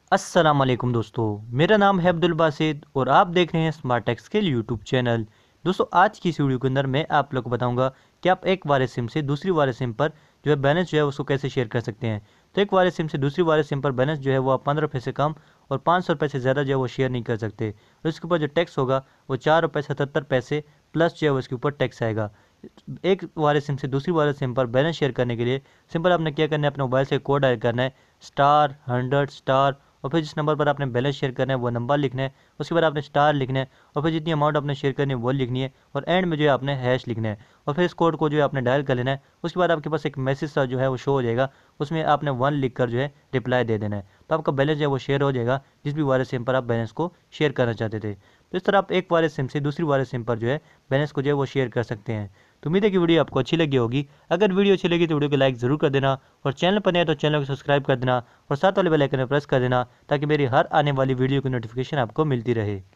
अस्सलाम वालेकुम दोस्तों, मेरा नाम है अब्दुल बासित और आप देख रहे हैं स्मार्ट टेक्स के यूट्यूब चैनल। दोस्तों, आज की इस वीडियो के अंदर मैं आप लोग को बताऊंगा कि आप एक वाले सिम से दूसरी वाले सिम पर जो है बैलेंस जो है उसको कैसे शेयर कर सकते हैं। तो एक वाले सिम से दूसरी वाले सिम पर बैलेंस जो है वो आप 15 रुपये से कम और 500 रुपये से ज़्यादा जो है वो शेयर नहीं कर सकते। और इसके ऊपर जो टैक्स होगा वो 4 रुपये 77 पैसे प्लस जो है उसके ऊपर टैक्स आएगा। एक वाले सिम से दूसरी वाले सिम पर बैलेंस शेयर करने के लिए सिंपल आपने क्या करना है, अपने मोबाइल से कोड डायल करना है *100* और फिर जिस नंबर पर आपने बैलेंस शेयर करना है वो नंबर लिखना है। उसके बाद आपने स्टार लिखना है और फिर जितनी अमाउंट आपने शेयर करनी है वो लिखनी है और एंड में जो है आपने हैश लिखना है और फिर इस कोड को जो है आपने डायल कर लेना है। उसके बाद आपके पास एक मैसेज सा जो है वो शो हो जाएगा, उसमें आपने 1 लिख कर जो है रिप्लाई दे देना है। तो आपका बैलेंस जो है वो शेयर हो जाएगा जिस भी वाले सिम पर आप बैलेंस को शेयर करना चाहते थे। तो इस तरह आप एक वाले सिम से दूसरी वाले सिम पर जो है बैलेंस को जो है वो शेयर कर सकते हैं। तो उम्मीद है कि वीडियो आपको अच्छी लगी होगी। अगर वीडियो अच्छी लगी तो वीडियो को लाइक ज़रूर कर देना और चैनल पर नए तो चैनल को सब्सक्राइब कर देना और साथ वाले बेल आइकन पर प्रेस कर देना ताकि मेरी हर आने वाली वीडियो की नोटिफिकेशन आपको मिलती रहे।